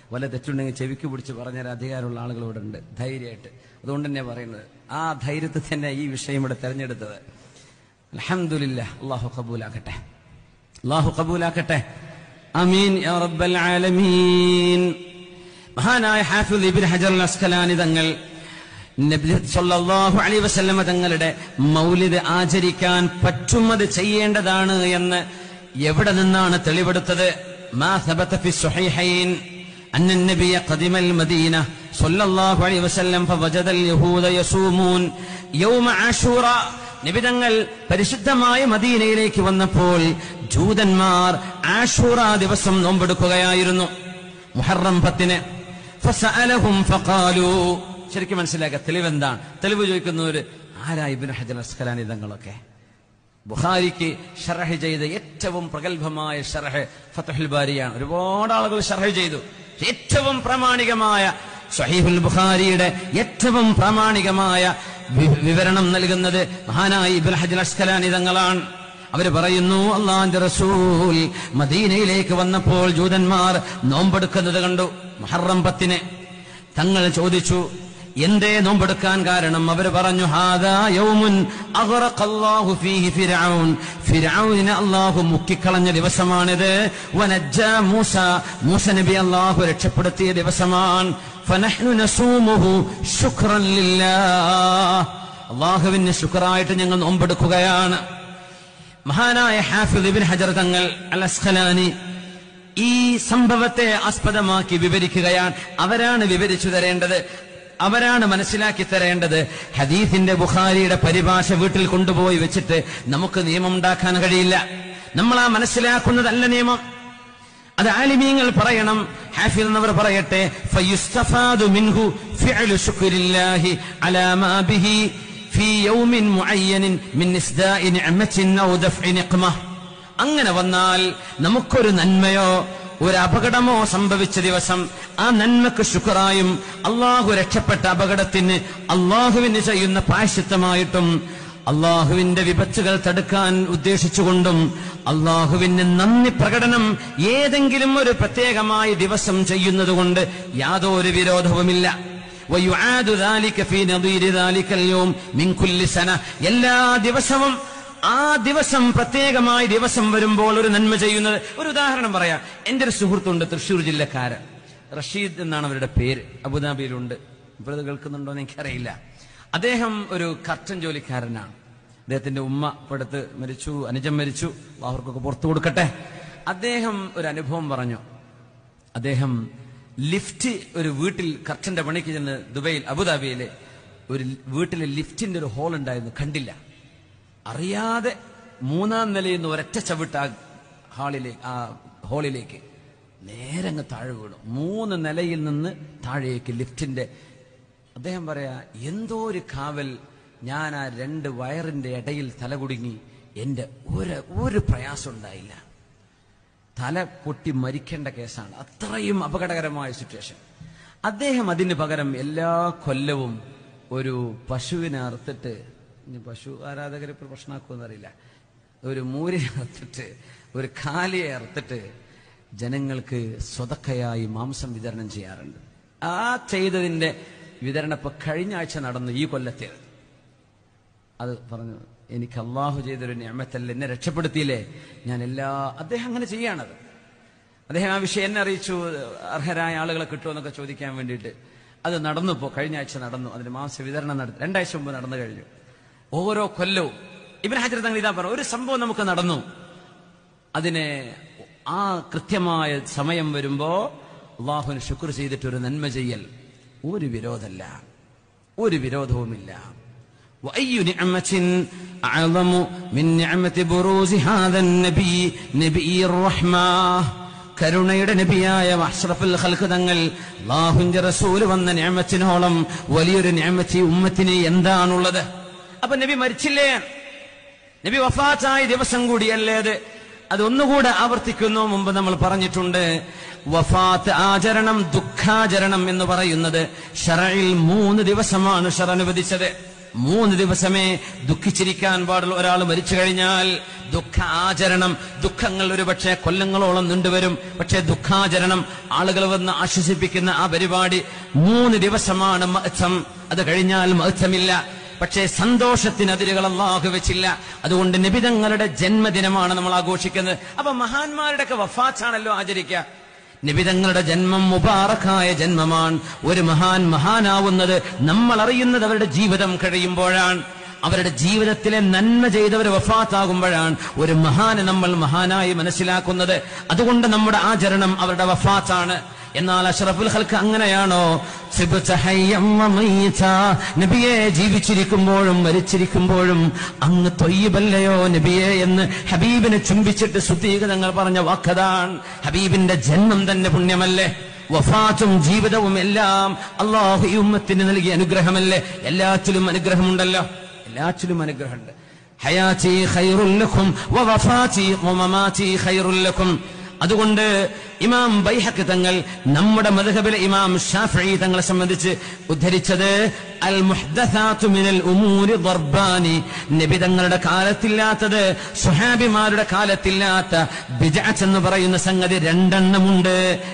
വല്ല തെറ്റുണ്ടെങ്കിൽ ചെവിക്ക് പിടിച്ച് പറഞ്ഞാൽ അധികാരമുള്ള ആളുകളോട് ഉണ്ട് ധൈര്യമായിട്ട്. അതുകൊണ്ട് തന്നെ പറയുന്നത് ആ ധൈര്യത്തിൽ തന്നെ ഈ വിഷയം ഇവിടെ തെരഞ്ഞെടുത്തത്. അൽഹംദുലില്ലാഹ്. അല്ലാഹു ഖബൂലാക്കട്ടെ, അല്ലാഹു ഖബൂലാക്കട്ടെ. ആമീൻ യാ റബ്ബൽ ആലമീൻ. മഹാനായ ഹാഫിദ് ഇബ്നു ഹജർ അൽ അസ്ഖലാനി തങ്ങൾ നബി സല്ലല്ലാഹു അലൈഹി വസല്ലം തങ്ങളുടെ മൗലിദ് ആചരിക്കാൻ പറ്റുന്നത് ചെയ്യേണ്ടതാണ് എന്ന് എവിടെ നിന്നാണ് തെളിവെടുത്തത്? മാ സബത ഫി സ്വഹീഹൈൻ അന്ന നബിയ ഖദിമൽ മദീന സല്ലല്ലാഹു അലൈഹി വസല്ലം ഫവജദൽ യഹൂദ യസൂമൂൻ യൗമ ആശൂറ. നബി തങ്ങൾ പരിശുദ്ധമായ മദീനയിലേക്ക് വന്നപ്പോൾ ജൂതന്മാർ ആശൂറ ദിവസം നോമ്പെടുക്കുകയായിരുന്നു, മുഹറം 10. ഫസഅലഹും ഫഖാലു. ശരിക്കും മനസ്സിലാക്കുക തെളിവെന്താണ്? തെളിവ് ചോദിക്കുന്നവര് ആരാ? ഇബ്നു ഹജർ അസ്ഖലാനി തങ്ങളൊക്കെ. ബുഖാരിക്ക് ശർഹ് ചെയ്ത ഏറ്റവും പ്രഗത്ഭമായ ശർഹ് ഫത്ഹുൽ ബാരിയാണ്. ഒരുപാട് ആളുകൾ ശർഹ് ചെയ്തു. ഏറ്റവും പ്രാമാണികമായ സ്വഹീഹുൽ ബുഖാരിയുടെ ഏറ്റവും പ്രാമാണികമായ വിവരണം നൽകുന്നത് മഹാനായ ഇബ്നു ഹജർ അസ്ഖലാനി തങ്ങളാണ്. അവര് പറയുന്നു, അല്ലാഹുവിന്റെ റസൂൽ മദീനയിലേക്ക് വന്നപ്പോൾ ജൂതന്മാർ നോമ്പെടുക്കുന്നത് കണ്ടു, മുഹറം 10. തങ്ങൾ ചോദിച്ചു, എന്തേ നോമ്പെടുക്കാൻ കാരണം? അവര് പറഞ്ഞു, ഹാദാ യൗമുൻ അഗ്റഖല്ലാഹു ഫീഹി ഫിർഔൻ. ഫിർഔനെ അല്ലാഹു മുക്കിക്കളഞ്ഞ ദിവസമാണിത്. വനജ്ജാ മൂസ, മൂസ നബി അല്ലാഹു രക്ഷപ്പെടുത്തിയ ദിവസമാണ്. ഫനഹ്നു നസൂമുഹു ശുക്രൻ ലില്ലാഹ്. അല്ലാഹുവിന് ശുക്റായിട്ട് ഞങ്ങൾ നോമ്പെടുക്കുകയാണ്. മഹാനായ ഹാഫിദ് ഇബ്നു ഹജർ തങ്ങൾ അൽ അസ്ഖലാനി ഈ സംഭവത്തെ ആസ്പദമാക്കി വിവരിക്കുകയാണ്. അവരാണ് വിവരിച്ചു തരേണ്ടത്, അവരാണ് മനസ്സിലാക്കി തരേണ്ടത്. ഹദീസിന്റെ ബുഖാരിയുടെ പരിഭാഷ വീട്ടിൽ കൊണ്ടുപോയി വെച്ചിട്ട് നമുക്ക് നിയമം ഉണ്ടാക്കാൻ കഴിയില്ല. നമ്മൾ ആ മനസ്സിലാക്കുന്നതല്ല നിയമം. അത് ആലിമീങ്ങൾ പറയണം. ഹാഫിദ് എന്നവർ പറയട്ടെ, ഫയുസ്തഫാദു മിൻഹു ഫിഅലു ശുക്രില്ലാഹി അലാ മാ ബിഹി ഫീ യൗമിൻ മുഅയ്യനിൻ മിൻ ഇസ്ദാഇ നിഅമത്തിൻ ഔ ദഫ്ഇ നിഖ്മ. അങ്ങനെ വന്നാൽ നമുക്കൊരു നന്മയോ ഒരു അപകടമോ സംഭവിച്ച ദിവസം ആ നന്മക്ക് ശുക്റായും അള്ളാഹു രക്ഷപ്പെട്ട അപകടത്തിന് അള്ളാഹുവിന് ചെയ്യുന്ന പ്രായശ്ചിത്തമായിട്ടും അള്ളാഹുവിന്റെ വിപത്തുകൾ തടുക്കാൻ ഉദ്ദേശിച്ചുകൊണ്ടും അള്ളാഹുവിന് നന്ദി പ്രകടനം ഏതെങ്കിലും ഒരു പ്രത്യേകമായ ദിവസം ചെയ്യുന്നതുകൊണ്ട് യാതൊരു വിരോധവുമില്ല. എല്ലാ ദിവസവും ആ ദിവസം പ്രത്യേകമായി ദിവസം വരുമ്പോൾ ഒരു നന്മ ചെയ്യുന്നത്. ഒരു ഉദാഹരണം പറയാം. എന്റെ ഒരു സുഹൃത്തുണ്ട്, തൃശ്ശൂർ ജില്ലക്കാരൻ, റഷീദ് എന്നാണ് അവരുടെ പേര്. അബുദാബിയിലുണ്ട്. ഇപ്പോൾ ഇത് കേൾക്കുന്നുണ്ടോ എന്ന് എനിക്കറിയില്ല. അദ്ദേഹം ഒരു കർട്ടൻ ജോലിക്കാരനാണ്. അദ്ദേഹത്തിന്റെ ഉമ്മ ഇപ്പോഴത്ത് മരിച്ചു, അനുജൻ മരിച്ചു, അവർക്കൊക്കെ പുറത്തു കൊടുക്കട്ടെ. അദ്ദേഹം ഒരു അനുഭവം പറഞ്ഞു. അദ്ദേഹം ലിഫ്റ്റ് ഒരു വീട്ടിൽ കർട്ടന്റെ പണിക്ക് ചെന്ന് ദുബൈയിൽ അബുദാബിയിലെ ഒരു വീട്ടിലെ ലിഫ്റ്റിന്റെ ഒരു ഹോൾ ഉണ്ടായിരുന്നു, കണ്ടില്ല. അറിയാതെ 3-ാം നിലയിൽ നിന്ന് ഒരൊറ്റ ചവിട്ട് ആ ഹോളിലേക്ക് നേരെ അങ്ങ് താഴെ വീണു. 3 നിലയിൽ നിന്ന് താഴേക്ക് ലിഫ്റ്റിന്റെ. അദ്ദേഹം പറയാ, എന്തോ ഒരു കാവൽ. ഞാൻ ആ 2 വയറിന്റെ ഇടയിൽ തലകുടുങ്ങി. എന്റെ ഒരു പ്രയാസം ഉണ്ടായില്ല. തല പൊട്ടി മരിക്കേണ്ട കേസാണ്. അത്രയും അപകടകരമായ സിറ്റുവേഷൻ. അദ്ദേഹം അതിന് പകരം എല്ലാ കൊല്ലവും ഒരു പശുവിനെ അറുത്തിട്ട്, പശു ആരാധകർ ഇപ്പോൾ പ്രശ്നമാക്കുമെന്നറിയില്ല, ഒരു മൂരിനെ അറുത്തിട്ട് ഒരു കാലിയെ അറുത്തിട്ട് ജനങ്ങൾക്ക് സ്വതക്കയായി മാംസം വിതരണം ചെയ്യാറുണ്ട്. ആ ചെയ്തതിന്റെ വിതരണം ഇപ്പൊ കഴിഞ്ഞ ആഴ്ച നടന്നു, ഈ കൊല്ലത്തേത്. അത് പറഞ്ഞു, എനിക്ക് അള്ളാഹു ചെയ്തൊരു നിഅമത്തല്ലേ, എന്നെ രക്ഷപ്പെടുത്തിയില്ലേ, അദ്ദേഹം അങ്ങനെ ചെയ്യാണത്. അദ്ദേഹം ആ വിഷയം എന്നെ അറിയിച്ചു, അർഹരായ ആളുകളെ കിട്ടുമെന്നൊക്കെ ചോദിക്കാൻ വേണ്ടിയിട്ട്. അത് നടന്നു, കഴിഞ്ഞ ആഴ്ച നടന്നു. അതിന് മാംസ വിതരണം നടന്നു. 2 ആഴ്ച മുമ്പ് നടന്നു കഴിഞ്ഞു. ഓരോ കൊല്ലവും ഇബ്നു ഹജർ തങ്ങൾ ഇതാ പറഞ്ഞു, ഒരു സംഭവം നമുക്ക് നടന്നു, അതിനെ ആ കൃത്യമായ സമയം വരുമ്പോ അള്ളാഹുവിന് ശുക്ർ ചെയ്തിട്ട് ഒരു നന്മ ചെയ്യൽ ഒരു വിരോധമല്ല, ഒരു വിരോധവുമില്ല. وأي نعمة أعظم من نعمة بروز هذا النبي نبي الرحمة. കരുണയുടെ നബിയായ അഷ്റഫുൽ ഖൽഖ് തങ്ങൾ അല്ലാഹുവിന്റെ റസൂൽ വന്ന നിഅമത്തിനോളം വലിയൊരു നിഅമത്ത് ഈ ഉമ്മത്തിന് എന്താണുള്ളത്? അപ്പൊ നബി മരിച്ചില്ലേ? നബി വഫാത്തായ ദിവസം കൂടിയല്ലേ അത്? അതൊന്നുകൂടെ ആവർത്തിക്കുന്നു. മുമ്പ് നമ്മൾ പറഞ്ഞിട്ടുണ്ട്, വഫാത്ത് ആചരണം, ദുഃഖാചരണം എന്ന് പറയുന്നത് ശറഇൽ 3 ദിവസമാണ് ശറ അനുവദിച്ചത്. 3 ദിവസമേ ദുഃഖിച്ചിരിക്കാൻ പാടുള്ളൂ. ഒരാൾ മരിച്ചു കഴിഞ്ഞാൽ ദുഃഖാചരണം. ദുഃഖങ്ങൾ ഒരുപക്ഷെ കൊല്ലങ്ങളോളം നീണ്ടുവരും. പക്ഷെ ദുഃഖാചരണം, ആളുകൾ വന്ന് ആശ്വസിപ്പിക്കുന്ന ആ പരിപാടി 3 ദിവസമാണ് മഅ്സം. അത് കഴിഞ്ഞാൽ മഅ്സമില്ല. പക്ഷേ സന്തോഷത്തിന് അതിരുകൾ അല്ലാഹു വെച്ചില്ല. അതുകൊണ്ട് നബി തങ്ങളുടെ ജന്മദിനമാണ് നമ്മൾ ആഘോഷിക്കുന്നത്. അപ്പൊ മഹാന്മാരുടെ ഒക്കെ വഫാത്താണല്ലോ ആചരിക്കുക. നബി തങ്ങളുടെ ജന്മം മുബാറക്കായ ജന്മമാണ്. ഒരു മഹാനാവുന്നത് നമ്മൾ അറിയുന്നത് അവരുടെ ജീവിതം കഴിയുമ്പോഴാണ്. അവരുടെ ജീവിതത്തിലെ നന്മ ചെയ്തവർ വഫാത്താകുമ്പോഴാണ് ഒരു മഹാനെ നമ്മൾ മഹാനായി മനസ്സിലാക്കുന്നത്. അതുകൊണ്ട് നമ്മുടെ ആചരണം അവരുടെ വഫാത്താണ്. എന്നാൽ അഷ്റഫുൽ ഖൽഖ് അങ്ങനെയാണോ? നബിയെ ജീവിച്ചിരിക്കുമ്പോഴും മരിച്ചിരിക്കുമ്പോഴും അങ്ങ് ത്വയ്യിബല്ലയോ നബിയെ എന്ന് ഹബീബിനെ ചുംബിച്ചിട്ട് സുദ്ദീഖ് തങ്ങൾ പറഞ്ഞ വാക്കതാണ്. ഹബീബിന്റെ ജന്മം തന്നെ പുണ്യമല്ലേ? വഫാത്തും ജീവിതവും എല്ലാം അല്ലാഹു ഈ ഉമ്മത്തിന് നൽകിയ അനുഗ്രഹമല്ലേ? എല്ലാറ്റിലും അനുഗ്രഹമുണ്ടല്ലോ, എല്ലാറ്റിലും അനുഗ്രഹമുണ്ട്. ഹയാതി ഖൈറുൽ ലക്കും വവഫാതി വമമാതി ഖൈറുൽ ലക്കും. അതുകൊണ്ട് ഇമാം ബൈഹഖി തങ്ങൾ നമ്മുടെ മദ്ഹബിലെ ഇമാം ഷാഫിഈ തങ്ങളെ സംബന്ധിച്ച് ഉദ്ധരിച്ചത് അൽ മുഹ്ദസാതു മിനൽ ഉമൂരി ദർബാനി. നബി തങ്ങളുടെ കാലത്തില്ലാത്തത്, സ്വഹാബിമാരുടെ കാലത്തില്ലാത്ത ബിദ്അത്ത് എന്ന് പറയുന്ന സംഗതി രണ്ടെണ്ണമുണ്ട്.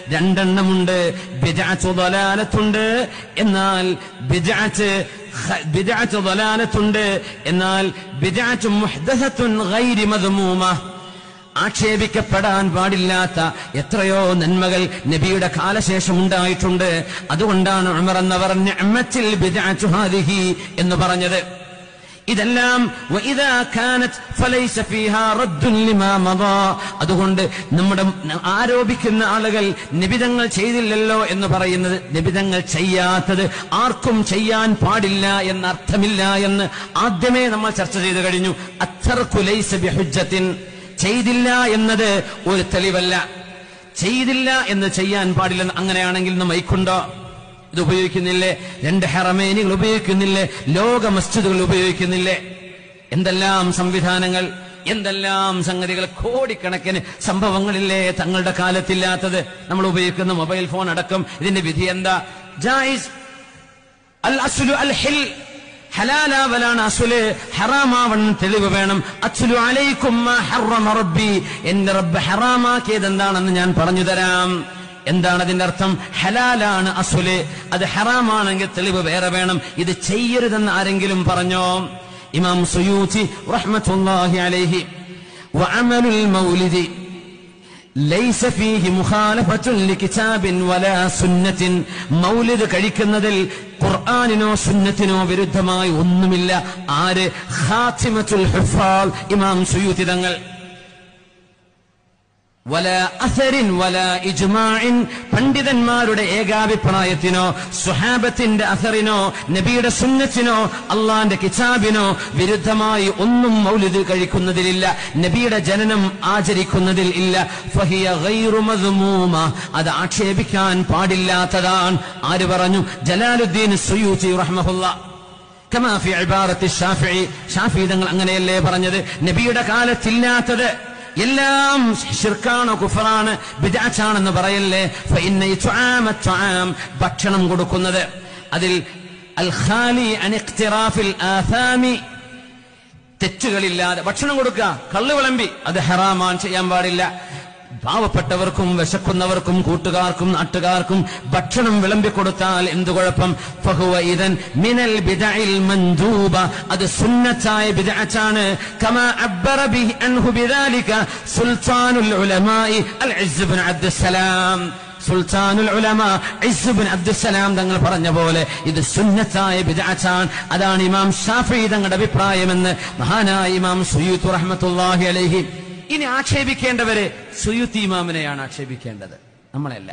ബിദ്അത്ത് ദലാലത്തുണ്ട്, എന്നാൽ ബിദ്അത്ത് ദലാലത്തുണ്ട്, എന്നാൽ ബിദ്അത്ത് മുഹ്ദസത്തുൻ ഗൈരി മദ്മൂമ. ആക്ഷേപിക്കപ്പെടാൻ പാടില്ലാത്ത എത്രയോ നന്മകൾ നബിയുടെ കാലശേഷം ഉണ്ടായിട്ടുണ്ട്. അതുകൊണ്ടാണ് ഉമർ എന്നവർ നിഅമത്തിൽ ബിദ്അത്തു ഹാദിഹി എന്ന് പറഞ്ഞത്. ഇതെല്ലാം വഇദാ കാനത് ഫലൈസ ഫീഹാ റദ്ദുൻ ലിമാ മദാ. അതുകൊണ്ട് നമ്മുടെ ആരോപിക്കുന്ന ആളുകൾ നിബിതങ്ങൾ ചെയ്തില്ലല്ലോ എന്ന് പറയുന്നത്, നിബിതങ്ങൾ ചെയ്യാത്തത് ആർക്കും ചെയ്യാൻ പാടില്ല എന്നർത്ഥമില്ല എന്ന് ആദ്യമേ നമ്മൾ ചർച്ച ചെയ്തു കഴിഞ്ഞു. അത്തർകു ലൈസ ബിഹുജ്ജത്തിൻ. ചെയ്തില്ല എന്നത് ഒരു തെളിവല്ല. ചെയ്തില്ല എന്ന് ചെയ്യാൻ പാടില്ലെന്ന്. അങ്ങനെയാണെങ്കിൽ ഇന്ന് മൈക്കുണ്ടോ? ഇത് ഉപയോഗിക്കുന്നില്ലേ? 2 ഹറമൈനുകൾ ഉപയോഗിക്കുന്നില്ലേ? ലോക മസ്ജിദുകൾ ഉപയോഗിക്കുന്നില്ലേ? എന്തെല്ലാം സംവിധാനങ്ങൾ, എന്തെല്ലാം സംഗതികൾ, കോടിക്കണക്കിന് സംഭവങ്ങളില്ലേ തങ്ങളുടെ കാലത്തില്ലാത്തത്? നമ്മൾ ഉപയോഗിക്കുന്ന മൊബൈൽ ഫോൺ അടക്കം ഇതിന്റെ വിധി എന്താ? ജായിസ്. അൽ അസ്ലു അൽ ഹിൽ. ഹലാലാവലാണ് അസ്ല്, ഹറാമാവണം തെളിവ് വേണം. അസ്ലു അലൈക്കും മാ ഹറമ റബ്ബി. എന്റെ റബ്ബ് ഹറാമാക്കിയത് എന്താണെന്ന് ഞാൻ പറഞ്ഞു തരാം. എന്താണ് അതിന്റെ അർത്ഥം? ഹലാലാണ് അസ്ല്, അത് ഹറാമാണെങ്കിൽ തെളിവ് വേറെ വേണം. ഇത് ചെയ്യരുതെന്ന് ആരെങ്കിലും പറഞ്ഞോ? ഇമാം സുയൂത്തി റഹ്മത്തുള്ളാഹി അലൈഹി വഅമലുൽ മൗലിദി ലൈസ ഫീഹി മുഖാലഫത്തുൻ ലികിതാബിൻ വലാ സുന്നത്തിൻ. മൗലിദ് കഴിക്കുന്നതിൽ ഖുർആനിനോ സുന്നത്തിനോ വിരുദ്ധമായി ഒന്നുമില്ല. ആര്? ഖാതിമത്തുൽ ഹുഫാൽ ഇമാം സുയൂത്തി തങ്ങൾ. വലാ അസരിൻ വലാ ഇജ്മാഇൻ. പണ്ഡിതന്മാരുടെ ഏകാഭിപ്രായത്തിനോ സ്വഹാബത്തിന്റെ അസറിനോ നബിയുടെ സുന്നത്തിനോ അള്ളാന്റെ കിതാബിനോ വിരുദ്ധമായി ഒന്നും മൗലിദ് കഴിക്കുന്നതിലില്ല, നബിയുടെ ജനനം ആചരിക്കുന്നതിൽ ഇല്ല. ഫഹിയ ഗൈറു മദ്മൂമ. അത് ആക്ഷേപിക്കാൻ പാടില്ലാത്തതാണ്. ആര് പറഞ്ഞു? ജലാലുദ്ദീൻ സുയൂത്തി റഹ്മഹുല്ലാഹ്. കമാ ഫി ഇബാറത്തി ഷാഫിഈ. ഷാഫിഈ തങ്ങൾ അങ്ങനെയല്ലേ പറഞ്ഞത്? നബിയുടെ കാലത്തില്ലാത്തത് എല്ലാം ശിർക്കാണ്, കുഫറാണ്, ബിദ്അത്താണെന്ന് പറയല്ലേ. ഫഇന്ന ഇത്ആമ ത്വആം. ഭക്ഷണം കൊടുക്കുന്നത്, അതിൽ അൽ ഖാലി അൻ ഇഖ്തിറാഫിൽ ആഥാമി. തെറ്റുകളില്ലാതെ ഭക്ഷണം കൊടുക്കുക, കള്ള് വിളമ്പി, അത് ഹറാമാണ്, ചെയ്യാൻ പാടില്ല. പാവപ്പെട്ടവർക്കും വിശക്കുന്നവർക്കും കൂട്ടുകാർക്കും നാട്ടുകാർക്കും ഭക്ഷണം വിളമ്പിക്കൊടുത്താൽ എന്തു കുഴപ്പം? ഫഹുവ ഇദൻ മിനൽ ബിദഇൽ മൻദൂബ. അത് സുന്നത്തായ ബിദ്അത്താണ്. കമാ അബ്ബറ ബിഹി അൻഹു ബിദാലിക സുൽത്താനുൽ ഉലമാഇ അൽ ഇസ്സ് ഇബ്നു അബ്ദുസ്സലാം. സുൽത്താനുൽ ഉലമ ഇസ്സ് ഇബ്നു അബ്ദുസ്സലാം തങ്ങൾ പറഞ്ഞ പോലെ ഇത് സുന്നത്തായ ബിദ്അത്താണ്. അതാണ് ഇമാം ഷാഫിഈ തങ്ങളുടെ അഭിപ്രായമെന്ന് മഹാനായ ഇമാം സുയൂത്തി റഹ്മത്തുള്ളാഹി അലൈഹി. ഇനി ആക്ഷേപിക്കേണ്ടവരെ സുയൂത്തി ഇമാമിനെയാണ് ആക്ഷേപിക്കേണ്ടത്, നമ്മളല്ല.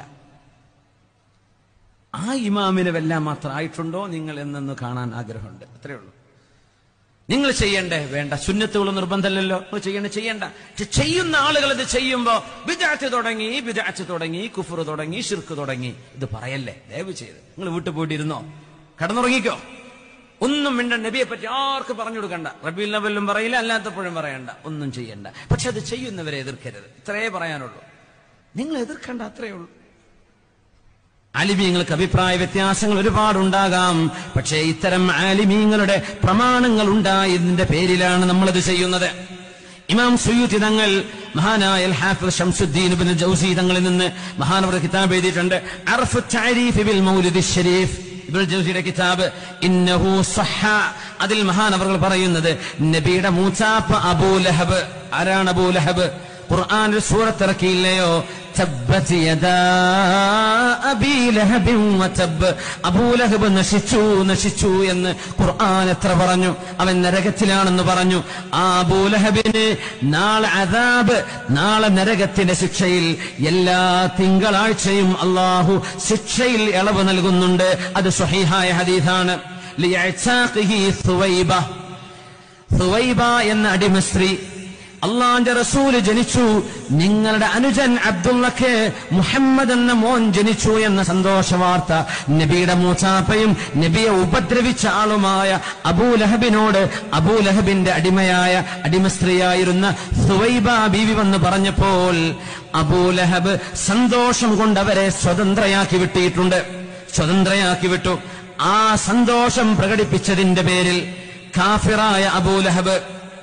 ആ ഇമാമിനെ വല്ലാൻ മാത്രം ആയിട്ടുണ്ടോ നിങ്ങൾ എന്നൊന്ന് കാണാൻ ആഗ്രഹമുണ്ട്. അത്രേ ഉള്ളൂ. നിങ്ങൾ ചെയ്യണ്ടേ? വേണ്ട. സുന്നത്തുകൾ നിർബന്ധമല്ലല്ലോ, ചെയ്യണ്ട. ചെയ്യുന്ന ആളുകൾ ഇത് ചെയ്യുമ്പോ ബിദ്അത്ത് തുടങ്ങി, കുഫർ തുടങ്ങി, ശിർക്ക് തുടങ്ങി, ഇത് പറയല്ലേ ദയവ് ചെയ്ത്. നിങ്ങൾ വീട്ടിൽ പോയിട്ടിരുന്നോ, കടന്നുറങ്ങിക്കോ, ഒന്നും മിണ്ട. നബിയെ പറ്റി ആർക്ക് പറഞ്ഞു കൊടുക്കണ്ട. റബീഉൽ അവ്വലും പറയില്ല, അല്ലാത്തപ്പോഴും പറയണ്ട, ഒന്നും ചെയ്യണ്ട. പക്ഷെ അത് ചെയ്യുന്നവരെ എതിർക്കരുത്, ഇത്രേ പറയാനുള്ളൂ. നിങ്ങൾ എതിർക്കണ്ട, അത്രേ ഉള്ളൂ. ആലിമീങ്ങൾക്ക് അഭിപ്രായ വ്യത്യാസങ്ങൾ ഒരുപാടുണ്ടാകാം. പക്ഷേ ഇത്തരം ആലിമീങ്ങളുടെ പ്രമാണങ്ങൾ ഉണ്ടായതിന്റെ പേരിലാണ് നമ്മളത് ചെയ്യുന്നത്. ഇമാം സുയൂത്തി തങ്ങൾ മഹാനായ അൽ ഹാഫിദ് ശംസുദ്ദീൻ ഇബ്നുൽ ജൗസി തങ്ങളിൽ നിന്ന് മഹാനവർ കിതാബ് എഴുതിയിട്ടുണ്ട്, അർഫു തഅരീഫ് ബിൽ മൗലിദ് ശരീഫ്. ഇബ്നുൽ ജൗസിയുടെ കിതാബ് ഇന്നഹു സഹ. അതിൽ മഹാനവറുകൾ പറയുന്നത് നബിയുടെ മൂച്ചാപ്പ അബൂലഹബ്. ആരാണ് അബൂലഹബ്? ഖുർആനിൽ സൂറത്ത് ഇറക്കിയില്ലയോ, തബ്ബത് യദാ അബീ ലഹബിൻ വതബ്. അബൂലഹബ് നശിച്ചു എന്ന് ഖുർആൻ എത്ര പറഞ്ഞു? അവൻ നരകത്തിലാണെന്ന് പറഞ്ഞു. ആ അബൂലഹബിന് നാളെ അദാബ്, നാളെ നരകത്തിന്റെ ശിക്ഷയിൽ എല്ലാ തിങ്കളാഴ്ചയും അല്ലാഹു ശിക്ഷയിൽ ഇളവ് നൽകുന്നുണ്ട്. അത് സ്വഹീഹായ ഹദീസാണ്. ലിയഅ്താഖിഹി സുവൈബ. സുവൈബ എന്ന അടിമ സ്ത്രീ, അള്ളാന്റെ റസൂല് ജനിച്ചു, നിങ്ങളുടെ അനുജൻ അബ്ദുള്ളക്ക് മുഹമ്മദ് എന്ന മോൻ ജനിച്ചു എന്ന സന്തോഷ വാർത്ത നബിയുടെ മൂച്ചാപ്പയും നബിയെ ഉപദ്രവിച്ച ആളുമായ അബൂലഹബിനോട് അബൂലഹബിന്റെ അടിമ സ്ത്രീയായിരുന്ന സുവൈബ ബീവി വന്ന് പറഞ്ഞപ്പോൾ അബൂലഹബ് സന്തോഷം കൊണ്ട് അവരെ സ്വതന്ത്രയാക്കി വിട്ടു. ആ സന്തോഷം പ്രകടിപ്പിച്ചതിന്റെ പേരിൽ കാഫിറായ അബൂലഹബ്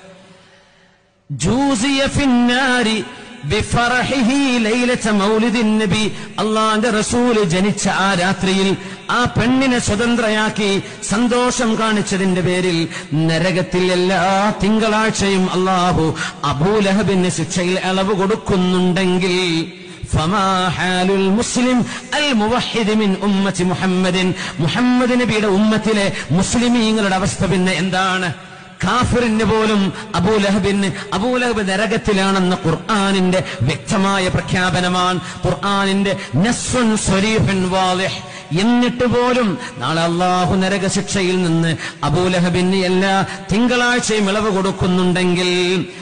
ജൂസിയ ഫിന്നാരി ബിഫറഹിഹി ലൈലത മൗലിദിൻ നബി. അല്ലാഹുവിന്റെ റസൂല് ജനിച്ച ആ രാത്രിയിൽ ആ പെണ്ണിനെ സ്വതന്ത്രയാക്കി സന്തോഷം കാണിച്ചതിന്റെ പേരിൽ നരകത്തിൽ എല്ലാ തിങ്കളാഴ്ചയും അല്ലാഹു അബൂലഹബിന് ശിക്ഷയിൽ ഇളവ് കൊടുക്കുന്നുണ്ടെങ്കിൽ ഫമാ ഹാലുൽ മുസ്ലിം അൽ മുവഹിദ് മിൻ ഉമ്മത്തി മുഹമ്മദിൻ. മുഹമ്മദ് നബിയുടെ ഉമ്മത്തിലെ മുസ്ലിമീങ്ങളുടെ അവസ്ഥ പിന്നെ എന്താണ്? കാഫിറിന് പോലും അബൂലഹബ് നരകത്തിലാണെന്ന ഖുർആനിന്റെ വ്യക്തമായ പ്രഖ്യാപനമാണ്. ഖുർആനിന്റെ നസ്സുൻ സ്വരീഹുൻ വാളിഹ്. എന്നിട്ട് പോലും നാളെ അല്ലാഹു നരകശിക്ഷയിൽ നിന്ന് അബൂലഹബിന് എല്ലാ തിങ്കളാഴ്ചയും ഇളവ് കൊടുക്കുന്നുണ്ടെങ്കിൽ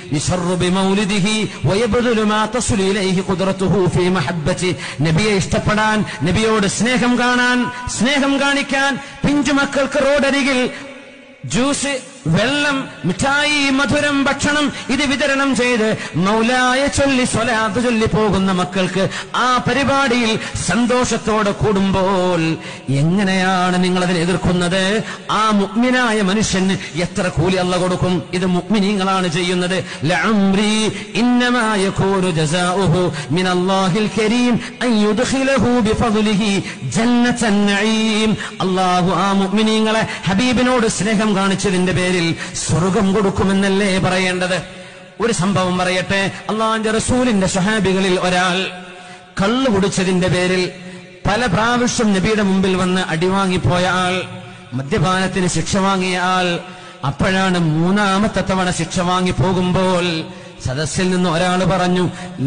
നബിയെ ഇഷ്ടപ്പെടാൻ, നബിയോട് സ്നേഹം കാണിക്കാൻ പിഞ്ചുമക്കൾക്ക് റോഡരികിൽ ജ്യൂസ്, വെള്ളം, മിഠായി, മധുരം, ഭക്ഷണം ഇത് വിതരണം ചെയ്ത് മൗലായ ചൊല്ലി സ്വലാത്ത് ചൊല്ലി പോകുന്ന മക്കൾക്ക് ആ പരിപാടിയിൽ സന്തോഷത്തോടെ കൂടുമ്പോൾ എങ്ങനെയാണ് നിങ്ങൾ അതിനെ എതിർക്കുന്നത്? ആ മുഅ്മിനായ മനുഷ്യന് എത്ര കൂലി അല്ലാഹു കൊടുക്കും? ഇത് മുഅ്മിനീങ്ങളാണ് ചെയ്യുന്നത്. ലഅംരി ഇന്നമാ യകൂനു ജസാഉഹു മിനല്ലാഹിൽ കരീം അൻ യുദ്ഖിലഹു ബിഫദ്ലിഹി ജന്നത്തൻ നഈം. അല്ലാഹു ആ മുഅ്മിനീങ്ങളെ ഹബീബിനോട് സ്നേഹം കാണിച്ചതിന്റെ പേരിൽ സ്വർഗം കൊടുക്കുമെന്നല്ലേ പറയേണ്ടത്? ഒരു സംഭവം പറയട്ടെ. അള്ളാഹുവിന്റെ റസൂലിന്റെ സ്വഹാബികളിൽ ഒരാൾ കള്ളു കുടിച്ചതിന്റെ പേരിൽ പല പ്രാവശ്യം നബിയുടെ മുമ്പിൽ വന്ന് അടിവാങ്ങിപ്പോയ ആൾ, മദ്യപാനത്തിന് ശിക്ഷ വാങ്ങിയ ആൾ. അപ്പോഴാണ് മൂന്നാമത്തെ തവണ ശിക്ഷ വാങ്ങി പോകുമ്പോൾ സദസ്സിൽ നിന്ന് ഒരാൾ പറഞ്ഞു,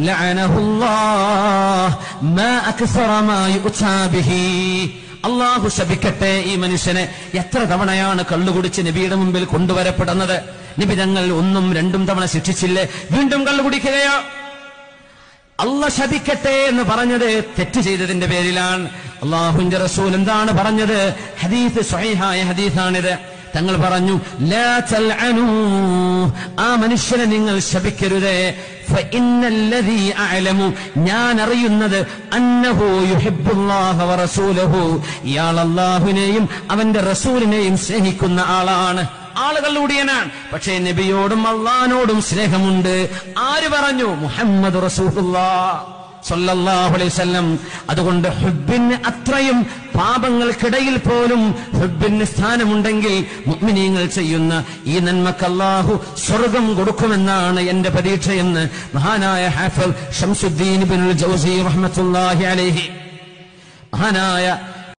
ലഅനഹുല്ലാഹ് മാ അക്സറ മാ യുഅ്താ ബിഹി. അള്ളാഹു ശപിക്കട്ടെ ഈ മനുഷ്യനെ. എത്ര തവണയാണ് കള്ളുകുടിച്ച് നബിയുടെ മുമ്പിൽ കൊണ്ടുവരപ്പെടുന്നത്? നബി തങ്ങൾ 1ഉം 2ഉം തവണ ശിക്ഷിച്ചില്ലേ? വീണ്ടും കള്ളുകുടിക്കുകയോ? അള്ളാഹ് ശപിക്കട്ടെ എന്ന് പറഞ്ഞത് തെറ്റ് ചെയ്തതിന്റെ പേരിലാണ്. അള്ളാഹുവിന്റെ റസൂൽ എന്താണ് പറഞ്ഞത്? ഹദീസ് സ്വഹീഹായ ഹദീസാണിത്. തങ്ങൾ പറഞ്ഞു, ലാ തൽഅനൂ, ആ മനുഷ്യനെ നിങ്ങൾ ശപിക്കരുതേ. ഫഇന്നല്ലദീ അഅലമു, ഞാൻ അറിയുന്നത്, അന്നഹു യുഹിബ്ബുല്ലാഹ വറസൂലഹു, ഇയാൾ അല്ലാഹുവിനെയും അവന്റെ റസൂലിനെയും സ്നേഹിക്കുന്ന ആളാണ്. ആളുകളിലൂടെയാണ്, പക്ഷേ നബിയോടും അള്ളാഹിനോടും സ്നേഹമുണ്ട്. ആര് പറഞ്ഞു? മുഹമ്മദ് റസൂലുള്ളാഹ് സല്ലല്ലാഹു അലൈഹി വസല്ലം. അതുകൊണ്ട് ഹുബ്ബിന് അത്രയും പാപങ്ങൾക്കിടയിൽ പോലും ഹുബ്ബിന് സ്ഥാനമുണ്ടെങ്കിൽ മുഅ്മിനീങ്ങൾ ചെയ്യുന്ന ഈ നന്മക്ക് അല്ലാഹു സ്വർഗം കൊടുക്കുമെന്നാണ് എന്റെ പ്രതീക്ഷയെന്ന് മഹാനായ ഹാഫിദ് ശംസുദ്ദീൻ ഇബ്നുൽ ജൗസി റഹ്മത്തുള്ളാഹി അലൈഹി, മഹാനായ